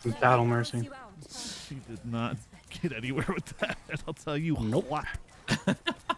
Battle Mercy. She did not get anywhere with that. I'll tell you Nope. what.